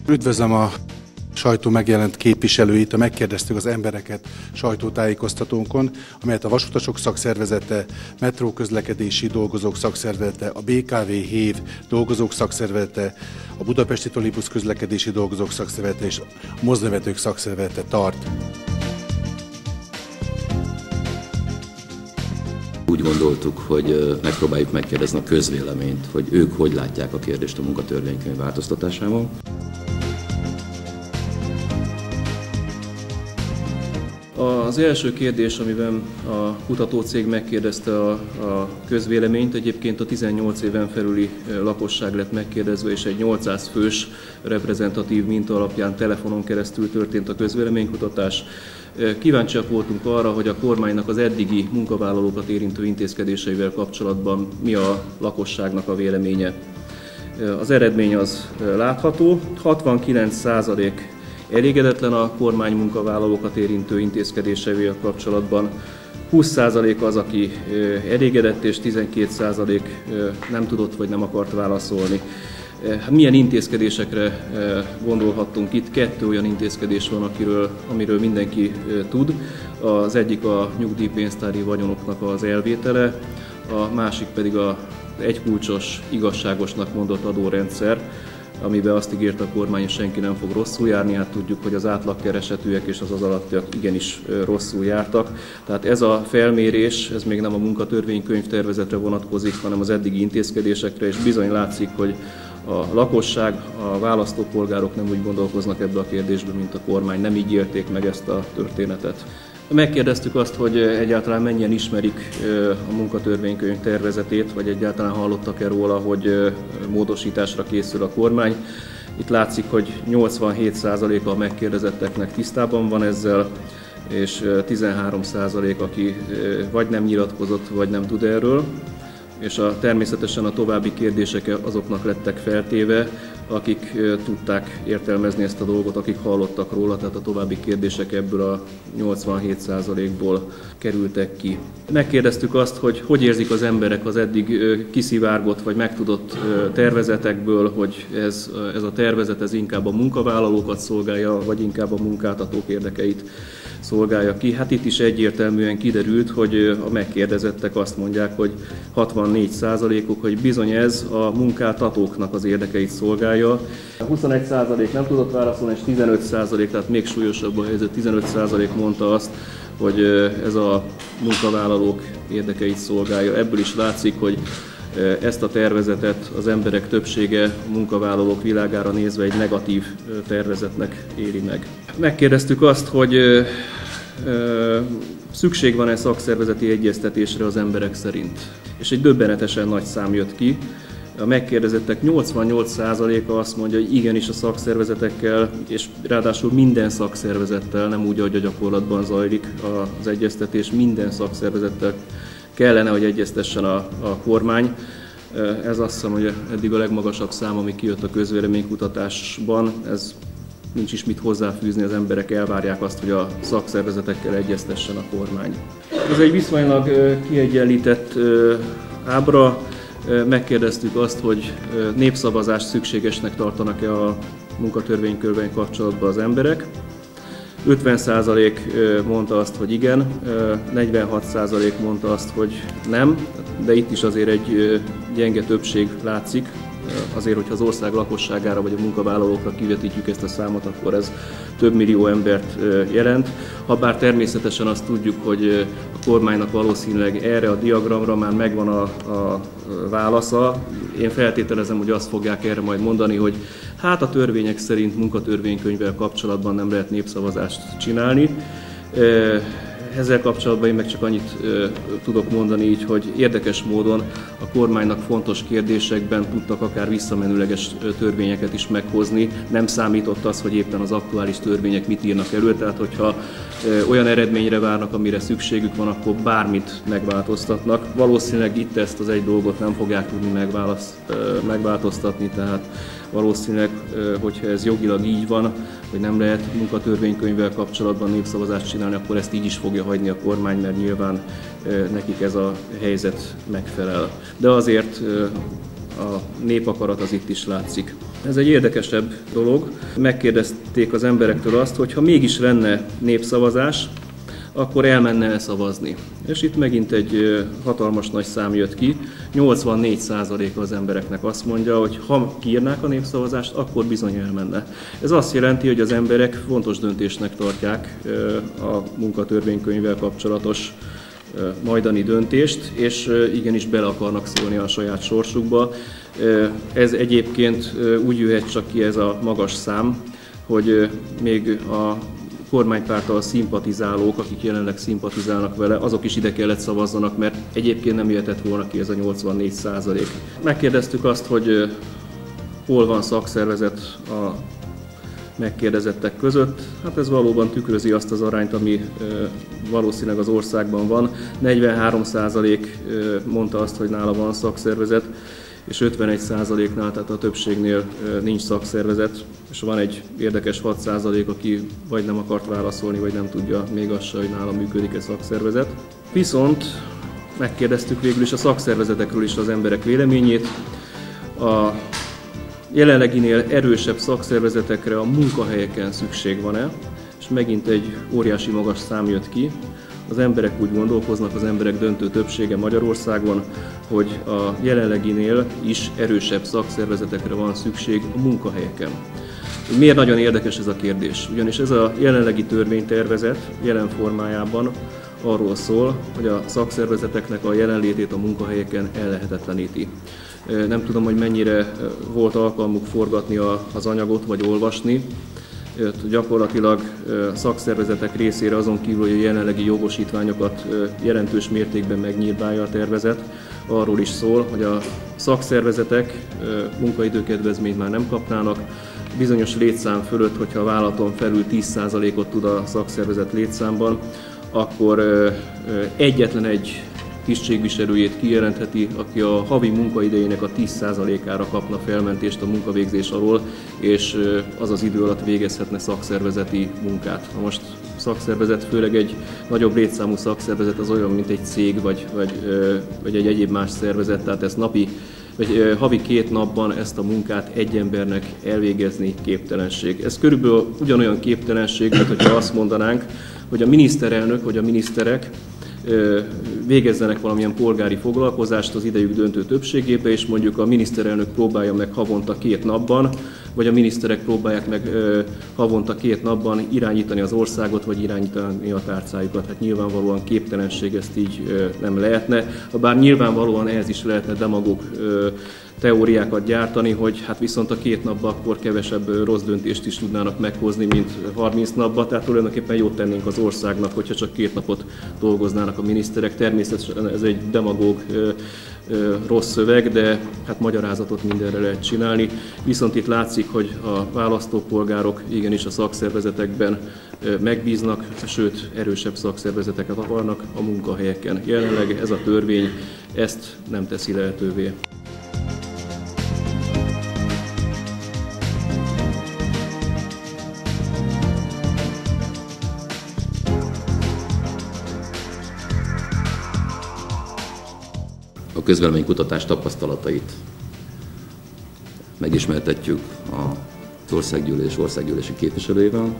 Üdvözlöm a sajtó megjelent képviselőit, megkérdeztük az embereket sajtótájékoztatónkon, amelyet a Vasutasok Szakszervezete, Metróközlekedési Dolgozók Szakszervezete, a BKV Hév Dolgozók Szakszervezete, a Budapesti Trolibusz Közlekedési Dolgozók Szakszervezete és a Mozdonyvezetők Szakszervezete tart. Úgy gondoltuk, hogy megpróbáljuk megkérdezni a közvéleményt, hogy ők hogy látják a kérdést a munkatörvénykönyv változtatásával. Az első kérdés, amiben a kutatócég megkérdezte a közvéleményt, egyébként a 18 éven felüli lakosság lett megkérdezve, és egy 800 fős reprezentatív minta alapján telefonon keresztül történt a közvéleménykutatás. Kíváncsiak voltunk arra, hogy a kormánynak az eddigi munkavállalókat érintő intézkedéseivel kapcsolatban mi a lakosságnak a véleménye. Az eredmény az látható, 69% elégedetlen a kormány munkavállalókat érintő intézkedéseivel kapcsolatban, 20% az, aki elégedett, és 12% nem tudott vagy nem akart válaszolni. Milyen intézkedésekre gondolhattunk itt? 2 olyan intézkedés van, amiről mindenki tud. Az egyik a nyugdíjpénztári vagyonoknak az elvétele, a másik pedig az egykulcsos, igazságosnak mondott adórendszer, amiben azt ígért a kormány, hogy senki nem fog rosszul járni. Hát tudjuk, hogy az átlagkeresetűek és az alattiak igenis rosszul jártak. Tehát ez a felmérés, ez még nem a munkatörvénykönyv tervezetre vonatkozik, hanem az eddigi intézkedésekre, és bizony látszik, hogy a lakosság, a választópolgárok nem úgy gondolkoznak ebbe a kérdésbe, mint a kormány, nem így élték meg ezt a történetet. Megkérdeztük azt, hogy egyáltalán mennyien ismerik a munkatörvénykönyv tervezetét, vagy egyáltalán hallottak-e róla, hogy módosításra készül a kormány. Itt látszik, hogy 87%-a a megkérdezetteknek tisztában van ezzel, és 13% aki vagy nem nyilatkozott, vagy nem tud erről. És természetesen a további kérdések azoknak lettek feltéve, akik tudták értelmezni ezt a dolgot, akik hallottak róla, tehát a további kérdések ebből a 87%-ból kerültek ki. Megkérdeztük azt, hogy érzik az emberek az eddig kiszivárgott vagy megtudott tervezetekből, hogy ez a tervezet ez inkább a munkavállalókat szolgálja, vagy inkább a munkáltatók érdekeit szolgálja ki. Hát itt is egyértelműen kiderült, hogy a megkérdezettek azt mondják, hogy 64%-uk, hogy bizony ez a munkáltatóknak az érdekeit szolgálja. 21% nem tudott válaszolni, és 15%, tehát még súlyosabb a helyzet, 15% mondta azt, hogy ez a munkavállalók érdekeit szolgálja. Ebből is látszik, hogy ezt a tervezetet az emberek többsége a munkavállalók világára nézve egy negatív tervezetnek éli meg. Megkérdeztük azt, hogy szükség van-e szakszervezeti egyeztetésre az emberek szerint. És egy döbbenetesen nagy szám jött ki. A megkérdezettek 88%-a azt mondja, hogy igenis a szakszervezetekkel, és ráadásul minden szakszervezettel, nem úgy, ahogy a gyakorlatban zajlik az egyeztetés, minden szakszervezettel kellene, hogy egyeztessen a kormány. Ez azt hiszem, hogy eddig a legmagasabb szám, ami kijött a közvéleménykutatásban, ez nincs is mit hozzáfűzni, az emberek elvárják azt, hogy a szakszervezetekkel egyeztessen a kormány. Ez egy viszonylag kiegyenlített ábra. Megkérdeztük azt, hogy népszavazást szükségesnek tartanak-e a munkatörvénykönyvvel kapcsolatban az emberek. 50% mondta azt, hogy igen, 46% mondta azt, hogy nem, de itt is azért egy gyenge többség látszik. Azért, hogyha az ország lakosságára vagy a munkavállalókra kivetítjük ezt a számot, akkor ez több millió embert jelent. Habár természetesen azt tudjuk, hogy a kormánynak valószínűleg erre a diagramra már megvan a válasza. Én feltételezem, hogy azt fogják erre majd mondani, hogy hát a törvények szerint munkatörvénykönyvvel kapcsolatban nem lehet népszavazást csinálni. Ezzel kapcsolatban én meg csak annyit tudok mondani így, hogy érdekes módon a kormánynak fontos kérdésekben tudtak akár visszamenőleges törvényeket is meghozni. Nem számított az, hogy éppen az aktuális törvények mit írnak elő, tehát hogyha olyan eredményre várnak, amire szükségük van, akkor bármit megváltoztatnak. Valószínűleg itt ezt az egy dolgot nem fogják tudni megváltoztatni, tehát valószínűleg, hogyha ez jogilag így van, hogy nem lehet munkatörvénykönyvvel kapcsolatban népszavazást csinálni, akkor ezt így is fogja hagyni a kormány, mert nyilván nekik ez a helyzet megfelel. De azért a népakarat az itt is látszik. Ez egy érdekesebb dolog. Megkérdezték az emberektől azt, hogy ha mégis lenne népszavazás, akkor elmenne szavazni. És itt megint egy hatalmas nagy szám jött ki. 84%-a az embereknek azt mondja, hogy ha kiírnák a népszavazást, akkor bizony elmenne. Ez azt jelenti, hogy az emberek fontos döntésnek tartják a munkatörvénykönyvvel kapcsolatos majdani döntést, és igenis bele akarnak szólni a saját sorsukba. Ez egyébként úgy jöhet csak ki ez a magas szám, hogy még a kormánypárttal szimpatizálók, akik jelenleg szimpatizálnak vele, azok is ide kellett szavazzanak, mert egyébként nem jöhetett volna ki ez a 84%. Megkérdeztük azt, hogy hol van szakszervezet a megkérdezettek között. Hát ez valóban tükrözi azt az arányt, ami valószínűleg az országban van. 43% mondta azt, hogy nála van szakszervezet, és 51%-nál, tehát a többségnél nincs szakszervezet, és van egy érdekes 6%, aki vagy nem akart válaszolni, vagy nem tudja még azt se, hogy nála működik-e szakszervezet. Viszont megkérdeztük végül is a szakszervezetekről is az emberek véleményét. A jelenleginél erősebb szakszervezetekre a munkahelyeken szükség van-e, és megint egy óriási magas szám jött ki. Az emberek úgy gondolkoznak, az emberek döntő többsége Magyarországon, hogy a jelenleginél is erősebb szakszervezetekre van szükség a munkahelyeken. Miért nagyon érdekes ez a kérdés? Ugyanis ez a jelenlegi törvénytervezet jelen formájában arról szól, hogy a szakszervezeteknek a jelenlétét a munkahelyeken ellehetetleníti. Nem tudom, hogy mennyire volt alkalmuk forgatni az anyagot vagy olvasni. Gyakorlatilag szakszervezetek részére azon kívül, hogy a jelenlegi jogosítványokat jelentős mértékben megnyírbálja a tervezet, arról is szól, hogy a szakszervezetek munkaidőkedvezményt már nem kapnának, bizonyos létszám fölött, hogyha a vállalaton felül 10%-ot tud a szakszervezet létszámban, akkor egyetlen egy tisztségviselőjét kijelentheti, aki a havi munkaidejének a 10%-ára kapna felmentést a munkavégzés alól, és az az idő alatt végezhetne szakszervezeti munkát. Na most szakszervezet, főleg egy nagyobb létszámú szakszervezet az olyan, mint egy cég, vagy egy egyéb más szervezet, tehát ezt havi 2 napban ezt a munkát egy embernek elvégezni képtelenség. Ez körülbelül ugyanolyan képtelenség, mint hogyha azt mondanánk, hogy a miniszterelnök vagy a miniszterek végezzenek valamilyen polgári foglalkozást az idejük döntő többségébe, és mondjuk a miniszterelnök próbálja meg havonta 2 napban, vagy a miniszterek próbálják meg havonta 2 napban irányítani az országot, vagy irányítani a tárcájukat. Hát nyilvánvalóan képtelenség, ezt így nem lehetne. Bár nyilvánvalóan ehhez is lehetne demagóg teóriákat gyártani, hogy hát viszont a 2 napban akkor kevesebb rossz döntést is tudnának meghozni, mint 30 napban. Tehát tulajdonképpen jót tennénk az országnak, hogyha csak 2 napot dolgoznának a miniszterek. Természetesen ez egy demagóg rossz szöveg, de hát magyarázatot mindenre lehet csinálni. Viszont itt látszik, hogy a választópolgárok igenis a szakszervezetekben megbíznak, sőt erősebb szakszervezeteket akarnak a munkahelyeken. Jelenleg ez a törvény ezt nem teszi lehetővé. A közvéleménykutatás tapasztalatait megismertetjük az országgyűlési képviselőivel.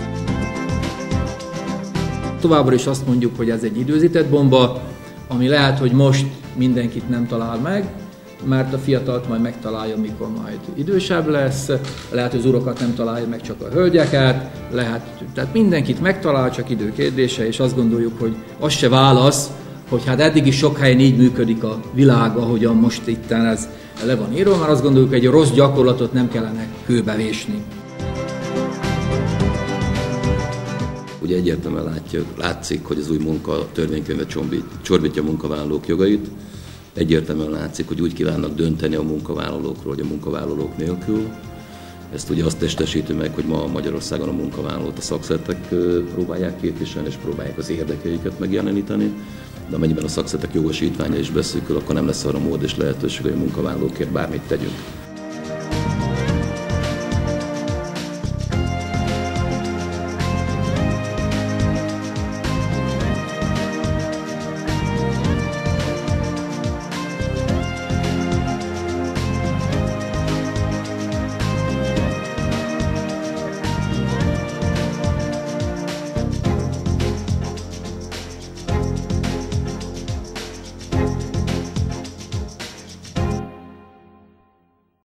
Továbbra is azt mondjuk, hogy ez egy időzített bomba, ami lehet, hogy most mindenkit nem talál meg, mert a fiatalt majd megtalálja, mikor majd idősebb lesz, lehet, hogy az urokat nem találja meg, csak a hölgyeket, tehát mindenkit megtalál, csak idő kérdése, és azt gondoljuk, hogy az se válasz, hogy hát eddig is sok helyen így működik a világ, ahogyan most itten ez le van írva, mert azt gondoljuk, hogy egy rossz gyakorlatot nem kellene kőbevésni. Ugye egyértelműen látszik, hogy az új munkatörvénykönyve csorbítja a munkavállalók jogait. Egyértelműen látszik, hogy úgy kívánnak dönteni a munkavállalókról, hogy a munkavállalók nélkül. Ezt ugye azt testesíti meg, hogy ma Magyarországon a munkavállalót a szakszervezetek próbálják képviselni, és próbálják az érdekeiket megjeleníteni. De amennyiben a szakszervezetek jogosítványa is beszűkül, akkor nem lesz arra mód és lehetőség, hogy a munkavállalókért bármit tegyünk.